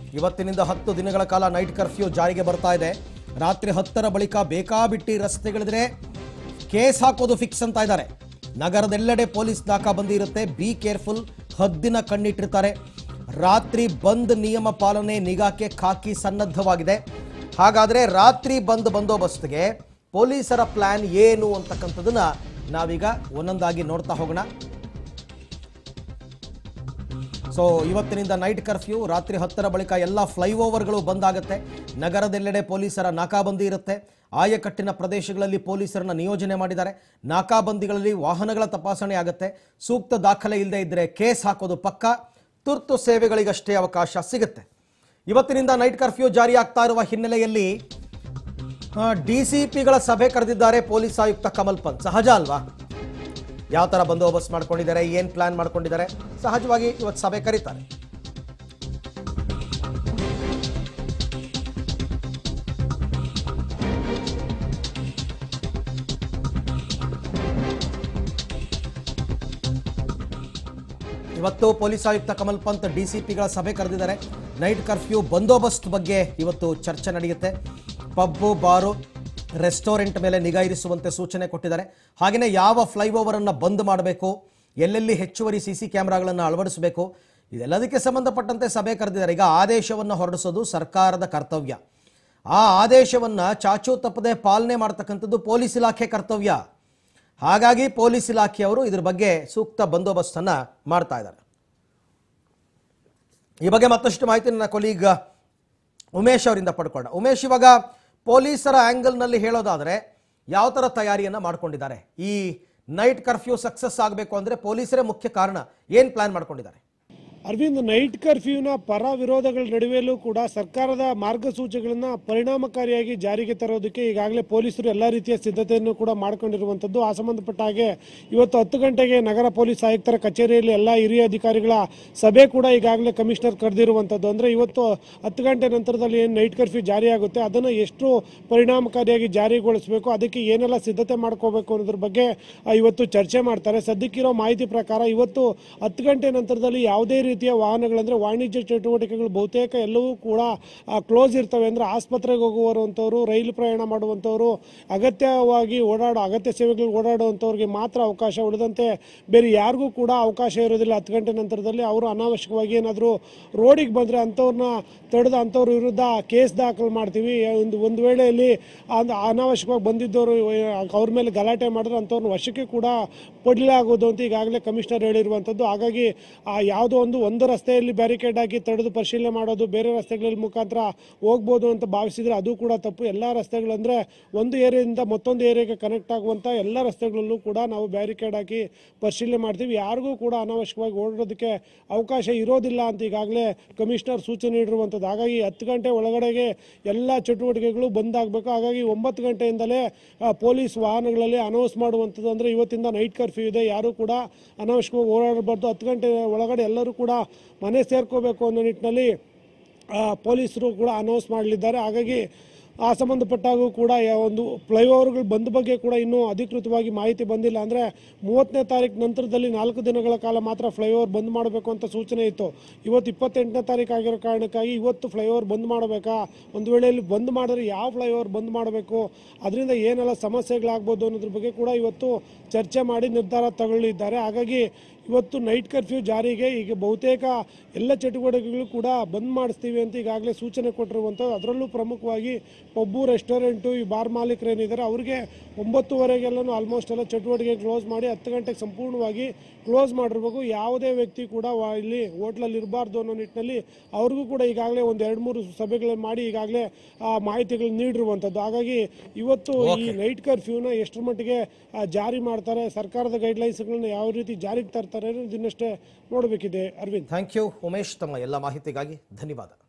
ಇವತ್ತಿನಿಂದ 10 ದಿನಗಳ ಕಾಲ ನೈಟ್ ಕರ್ಫ್ಯೂ ಜಾರಿಗೆ ಬರ್ತಾ ಇದೆ. ರಾತ್ರಿ 10ರ ಬಳಿಕ ಬೇಕಾಬಿಟ್ಟಿ ರಸ್ತೆಗಳಿದ್ರೆ ಕೇಸ್ ಹಾಕೋದು ಫಿಕ್ಸ್ ಅಂತ ಇದ್ದಾರೆ. ನಗರದೆಲ್ಲೆಡೆ ಪೊಲೀಸ್ ನಾಕಾಬಂದಿ ಇರುತ್ತೆ. ಬಿ ಕೇರ್ಫುಲ್, ಹದ್ದಿನ ಕಣ್ಣಿಟ್ಟಿರ್ತಾರೆ. ರಾತ್ರಿ ಬಂದ್ ನಿಯಮ ಪಾಲನೆ ನಿಗಾಕ್ಕೆ ಖಾಕಿ ಸನ್ನದ್ಧವಾಗಿದೆ. ಹಾಗಾದ್ರೆ ರಾತ್ರಿ ಬಂದೋಬಸ್ತ್ಗೆ ಪೊಲೀಸರ ಪ್ಲಾನ್ ಏನು ಅಂತಕ್ಕಂಥದ್ದನ್ನ ನಾವೀಗ ಒಂದೊಂದಾಗಿ ನೋಡ್ತಾ ಹೋಗೋಣ. ಸೊ ಇವತ್ತಿನಿಂದ ನೈಟ್ ಕರ್ಫ್ಯೂ, ರಾತ್ರಿ 10ರ ಬಳಿಕ ಎಲ್ಲ ಫ್ಲೈಓವರ್ಗಳು ಬಂದಾಗುತ್ತೆ. ನಗರದೆಲ್ಲೆಡೆ ಪೊಲೀಸರ ನಾಕಾಬಂದಿ ಇರುತ್ತೆ. ಆಯಕಟ್ಟಿನ ಪ್ರದೇಶಗಳಲ್ಲಿ ಪೊಲೀಸರನ್ನ ನಿಯೋಜನೆ ಮಾಡಿದ್ದಾರೆ. ನಾಕಾಬಂದಿಗಳಲ್ಲಿ ವಾಹನಗಳ ತಪಾಸಣೆ ಆಗುತ್ತೆ. ಸೂಕ್ತ ದಾಖಲೆ ಇಲ್ಲದೆ ಇದ್ದರೆ ಕೇಸ್ ಹಾಕೋದು ಪಕ್ಕ. ತುರ್ತು ಸೇವೆಗಳಿಗಷ್ಟೇ ಅವಕಾಶ ಸಿಗುತ್ತೆ. ಇವತ್ತಿನಿಂದ ನೈಟ್ ಕರ್ಫ್ಯೂ ಜಾರಿ ಆಗ್ತಾ ಇರುವ ಹಿನ್ನೆಲೆಯಲ್ಲಿ ಡಿಸಿಪಿಗಳ ಸಭೆ ಕರೆದಿದ್ದಾರೆ ಪೊಲೀಸ್ ಆಯುಕ್ತ ಕಮಲ್ ಪಂತ್. ಸಹಜ ಅಲ್ವಾ? ಯಾವ ಥರ ಬಂದೋಬಸ್ತ್ ಮಾಡ್ಕೊಂಡಿದ್ದಾರೆ, ಏನು ಪ್ಲಾನ್ ಮಾಡ್ಕೊಂಡಿದ್ದಾರೆ, ಸಹಜವಾಗಿ ಇವತ್ತು ಸಭೆ ಕರೀತಾರೆ. ಇವತ್ತು ಪೊಲೀಸ್ ಆಯುಕ್ತ ಕಮಲ್ ಪಂತ್ ಡಿಸಿಪಿಗಳ ಸಭೆ ಕರೆದಿದ್ದಾರೆ. ನೈಟ್ ಕರ್ಫ್ಯೂ ಬಂದೋಬಸ್ತ್ ಬಗ್ಗೆ ಇವತ್ತು ಚರ್ಚೆ ನಡೆಯುತ್ತೆ. ಪಬ್ಬು, ಬಾರು, ರೆಸ್ಟೋರೆಂಟ್ ಮೇಲೆ ನಿಗಾ ಇರಿಸುವಂತೆ ಸೂಚನೆ ಕೊಟ್ಟಿದ್ದಾರೆ. ಹಾಗೆಯೇ ಯಾವ ಫ್ಲೈಓವರನ್ನು ಬಂದ್ ಮಾಡಬೇಕು, ಎಲ್ಲೆಲ್ಲಿ ಹೆಚ್ಚುವರಿ CC ಕ್ಯಾಮ್ರಾಗಳನ್ನು ಅಳವಡಿಸಬೇಕು, ಇದೆಲ್ಲದಕ್ಕೆ ಸಂಬಂಧಪಟ್ಟಂತೆ ಸಭೆ ಕರೆದಿದ್ದಾರೆ. ಈಗ ಆದೇಶವನ್ನು ಹೊರಡಿಸೋದು ಸರ್ಕಾರದ ಕರ್ತವ್ಯ. ಆ ಆದೇಶವನ್ನು ಚಾಚೂ ತಪ್ಪದೆ ಪಾಲನೆ ಮಾಡ್ತಕ್ಕಂಥದ್ದು ಪೊಲೀಸ್ ಇಲಾಖೆ ಕರ್ತವ್ಯ. ಹಾಗಾಗಿ ಪೊಲೀಸ್ ಇಲಾಖೆಯವರು ಇದ್ರ ಬಗ್ಗೆ ಸೂಕ್ತ ಬಂದೋಬಸ್ತನ್ನು ಮಾಡ್ತಾ ಇದ್ದಾರೆ. ಈ ಬಗ್ಗೆ ಮತ್ತಷ್ಟು ಮಾಹಿತಿ ನನ್ನ ಕೊಲೀಗ್ ಉಮೇಶ್ ಅವರಿಂದ ಪಡ್ಕೊಂಡ. ಉಮೇಶ್, ಇವಾಗ ಪೊಲೀಸರ ಆ್ಯಂಗಲ್ನಲ್ಲಿ ಹೇಳೋದಾದರೆ ಯಾವ ಥರ ತಯಾರಿಯನ್ನು ಮಾಡ್ಕೊಂಡಿದ್ದಾರೆ? ಈ ನೈಟ್ ಕರ್ಫ್ಯೂ ಸಕ್ಸಸ್ ಆಗಬೇಕು ಅಂದರೆ ಪೊಲೀಸರೇ ಮುಖ್ಯ ಕಾರಣ. ಏನು ಪ್ಲಾನ್ ಮಾಡ್ಕೊಂಡಿದ್ದಾರೆ? ಅರವಿಂದ್, ನೈಟ್ ಕರ್ಫ್ಯೂನ ಪರ ವಿರೋಧಗಳ ನಡುವೆಯಲ್ಲೂ ಕೂಡ ಸರ್ಕಾರದ ಮಾರ್ಗಸೂಚಿಗಳನ್ನು ಪರಿಣಾಮಕಾರಿಯಾಗಿ ಜಾರಿಗೆ ತರೋದಕ್ಕೆ ಈಗಾಗಲೇ ಪೊಲೀಸರು ಎಲ್ಲ ರೀತಿಯ ಸಿದ್ಧತೆಯನ್ನು ಕೂಡ ಮಾಡಿಕೊಂಡಿರುವಂಥದ್ದು. ಆ ಸಂಬಂಧಪಟ್ಟ ಹಾಗೆ ಇವತ್ತು 10 ಗಂಟೆಗೆ ನಗರ ಪೊಲೀಸ್ ಆಯುಕ್ತರ ಕಚೇರಿಯಲ್ಲಿ ಎಲ್ಲ ಹಿರಿಯ ಅಧಿಕಾರಿಗಳ ಸಭೆ ಕೂಡ ಈಗಾಗಲೇ ಕಮಿಷನರ್ ಕರೆದಿರುವಂಥದ್ದು. ಅಂದರೆ ಇವತ್ತು 10 ಗಂಟೆ ನಂತರದಲ್ಲಿ ಏನು ನೈಟ್ ಕರ್ಫ್ಯೂ ಜಾರಿಯಾಗುತ್ತೆ ಅದನ್ನು ಎಷ್ಟು ಪರಿಣಾಮಕಾರಿಯಾಗಿ ಜಾರಿಗೊಳಿಸಬೇಕು, ಅದಕ್ಕೆ ಏನೆಲ್ಲ ಸಿದ್ಧತೆ ಮಾಡ್ಕೋಬೇಕು ಅನ್ನೋದ್ರ ಬಗ್ಗೆ ಇವತ್ತು ಚರ್ಚೆ ಮಾಡ್ತಾರೆ. ಸದ್ಯಕ್ಕಿರೋ ಮಾಹಿತಿ ಪ್ರಕಾರ ಇವತ್ತು 10 ಗಂಟೆ ನಂತರದಲ್ಲಿ ಯಾವುದೇ ರೀತಿಯ ವಾಹನಗಳಂದ್ರೆ ವಾಣಿಜ್ಯ ಚಟುವಟಿಕೆಗಳು ಬಹುತೇಕ ಎಲ್ಲವೂ ಕೂಡ ಕ್ಲೋಸ್ ಇರ್ತವೆ. ಅಂದ್ರೆ ಆಸ್ಪತ್ರೆಗೆ ಹೋಗುವಂಥವ್ರು, ರೈಲು ಪ್ರಯಾಣ ಮಾಡುವಂಥವ್ರು, ಅಗತ್ಯವಾಗಿ ಅಗತ್ಯ ಸೇವೆಗಳಿಗೆ ಓಡಾಡುವಂಥವ್ರಿಗೆ ಮಾತ್ರ ಅವಕಾಶ. ಉಳಿದಂತೆ ಬೇರೆ ಯಾರಿಗೂ ಕೂಡ ಅವಕಾಶ ಇರೋದಿಲ್ಲ. 10 ಗಂಟೆ ನಂತರದಲ್ಲಿ ಅವರು ಅನಾವಶ್ಯಕವಾಗಿ ಏನಾದರೂ ರೋಡಿಗೆ ಬಂದರೆ ಅಂಥವ್ರನ್ನ ತಡೆದು ಅಂಥವ್ರ ವಿರುದ್ಧ ಕೇಸ್ ದಾಖಲು ಮಾಡ್ತೀವಿ. ಒಂದು ವೇಳೆಯಲ್ಲಿ ಅನಾವಶ್ಯಕವಾಗಿ ಬಂದಿದ್ದವರು ಅವ್ರ ಮೇಲೆ ಗಲಾಟೆ ಮಾಡಿದ್ರೆ ಅಂಥವ್ರನ್ನ ವಶಕ್ಕೆ ಕೂಡ ಪಡಲಾಗೋದು ಅಂತ ಈಗಾಗಲೇ ಕಮಿಷನರ್ ಹೇಳಿರುವಂಥದ್ದು. ಹಾಗಾಗಿ ಯಾವುದೋ ಒಂದು ರಸ್ತೆಯಲ್ಲಿ ಬ್ಯಾರಿಕೇಡ್ ಹಾಕಿ ತಡೆದು ಪರಿಶೀಲನೆ ಮಾಡೋದು, ಬೇರೆ ರಸ್ತೆಗಳಲ್ಲಿ ಮುಖಾಂತರ ಹೋಗ್ಬೋದು ಅಂತ ಭಾವಿಸಿದ್ರೆ ಅದು ಕೂಡ ತಪ್ಪು. ಎಲ್ಲ ರಸ್ತೆಗಳಂದರೆ ಒಂದು ಏರಿಯಾದಿಂದ ಮತ್ತೊಂದು ಏರಿಯಾಗೆ ಕನೆಕ್ಟ್ ಆಗುವಂಥ ಎಲ್ಲ ರಸ್ತೆಗಳಲ್ಲೂ ಕೂಡ ನಾವು ಬ್ಯಾರಿಕೇಡ್ ಹಾಕಿ ಪರಿಶೀಲನೆ ಮಾಡ್ತೀವಿ. ಯಾರಿಗೂ ಕೂಡ ಅನಾವಶ್ಯಕವಾಗಿ ಓಡೋದಕ್ಕೆ ಅವಕಾಶ ಇರೋದಿಲ್ಲ ಅಂತ ಈಗಾಗಲೇ ಕಮಿಷನರ್ ಸೂಚನೆ ನೀಡಿರುವಂಥದ್ದು. ಹಾಗಾಗಿ 10 ಗಂಟೆ ಒಳಗಡೆಗೆ ಎಲ್ಲ ಚಟುವಟಿಕೆಗಳು ಬಂದಾಗಬೇಕು. ಹಾಗಾಗಿ 9 ಗಂಟೆಯಿಂದಲೇ ಪೊಲೀಸ್ ವಾಹನಗಳಲ್ಲಿ ಅನೌನ್ಸ್ ಮಾಡುವಂಥದ್ದು. ಅಂದರೆ ಇವತ್ತಿಂದ ನೈಟ್ ಕರ್ಫ್ಯೂ ಇದೆ, ಯಾರೂ ಕೂಡ ಅನಾವಶ್ಯಕವಾಗಿ ಓಡಾಡಬಾರ್ದು, 10 ಗಂಟೆ ಒಳಗಡೆ ಎಲ್ಲರೂ ಕೂಡ ಮನೆ ಸೇರ್ಕೋಬೇಕು ಅನ್ನೋ ನಿಟ್ಟಿನಲ್ಲಿ ಪೊಲೀಸರು ಕೂಡ ಅನೌನ್ಸ್ ಮಾಡಲಿದ್ದಾರೆ. ಹಾಗಾಗಿ ಆ ಸಂಬಂಧಪಟ್ಟಾಗೂ ಕೂಡ ಒಂದು ಫ್ಲೈಓವರ್ಗಳು ಬಂದ ಬಗ್ಗೆ ಕೂಡ ಇನ್ನೂ ಅಧಿಕೃತವಾಗಿ ಮಾಹಿತಿ ಬಂದಿಲ್ಲ. ಅಂದರೆ 30ನೇ ತಾರೀಕು ನಂತರದಲ್ಲಿ 4 ದಿನಗಳ ಕಾಲ ಮಾತ್ರ ಫ್ಲೈಓವರ್ ಬಂದ್ ಮಾಡಬೇಕು ಅಂತ ಸೂಚನೆ ಇತ್ತು. ಇವತ್ತು 28ನೇ ತಾರೀಕು ಆಗಿರೋ ಕಾರಣಕ್ಕಾಗಿ ಇವತ್ತು ಫ್ಲೈಓವರ್ ಬಂದ್ ಮಾಡಬೇಕಾ, ಒಂದು ವೇಳೆಯಲ್ಲಿ ಬಂದ್ ಮಾಡಿದ್ರೆ ಯಾವ ಫ್ಲೈಓವರ್ ಬಂದ್ ಮಾಡಬೇಕು, ಅದರಿಂದ ಏನೆಲ್ಲ ಸಮಸ್ಯೆಗಳಾಗ್ಬೋದು ಅನ್ನೋದ್ರ ಬಗ್ಗೆ ಕೂಡ ಇವತ್ತು ಚರ್ಚೆ ಮಾಡಿ ನಿರ್ಧಾರ ತಗೊಳ್ಳಿದ್ದಾರೆ. ಹಾಗಾಗಿ ಇವತ್ತು ನೈಟ್ ಕರ್ಫ್ಯೂ ಜಾರಿಗೆ ಈಗ ಬಹುತೇಕ ಎಲ್ಲ ಚಟುವಟಿಕೆಗಳು ಕೂಡ ಬಂದ್ ಮಾಡಿಸ್ತೀವಿ ಅಂತ ಈಗಾಗಲೇ ಸೂಚನೆ ಕೊಟ್ಟಿರುವಂಥದ್ದು. ಅದರಲ್ಲೂ ಪ್ರಮುಖವಾಗಿ ಪಬ್ಬು, ರೆಸ್ಟೋರೆಂಟು, ಈ ಬಾರ್ ಮಾಲೀಕರು ಏನಿದ್ದಾರೆ ಅವ್ರಿಗೆ 9:30 ಆಲ್ಮೋಸ್ಟ್ ಎಲ್ಲ ಚಟುವಟಿಕೆ ಕ್ಲೋಸ್ ಮಾಡಿ 10 ಗಂಟೆಗೆ ಸಂಪೂರ್ಣವಾಗಿ ಕ್ಲೋಸ್ ಮಾಡಿರ್ಬೇಕು. ಯಾವುದೇ ವ್ಯಕ್ತಿ ಕೂಡ ಇಲ್ಲಿ ಹೋಟ್ಲಲ್ಲಿ ಇರಬಾರ್ದು ಅನ್ನೋ ನಿಟ್ಟಿನಲ್ಲಿ ಅವ್ರಿಗೂ ಕೂಡ ಈಗಾಗಲೇ ಒಂದು 2-3 ಸಭೆಗಳನ್ನು ಮಾಡಿ ಈಗಾಗಲೇ ಮಾಹಿತಿಗಳು ನೀಡಿರುವಂಥದ್ದು. ಹಾಗಾಗಿ ಇವತ್ತು ಈ ನೈಟ್ ಕರ್ಫ್ಯೂನ ಎಷ್ಟರ ಮಟ್ಟಿಗೆ ಜಾರಿ ಮಾಡ್ತಾರೆ, ಸರ್ಕಾರದ ಗೈಡ್ಲೈನ್ಸ್ಗಳನ್ನ ಯಾವ ರೀತಿ ಜಾರಿಗೆ ತರ್ತಾರೆ ಅನ್ನೋದನ್ನಷ್ಟೇ ನೋಡಬೇಕಿದೆ. ಅರವಿಂದ್, ಥ್ಯಾಂಕ್ ಯು ಉಮೇಶ್, ತಮ್ಮ ಎಲ್ಲ ಮಾಹಿತಿಗಾಗಿ ಧನ್ಯವಾದ.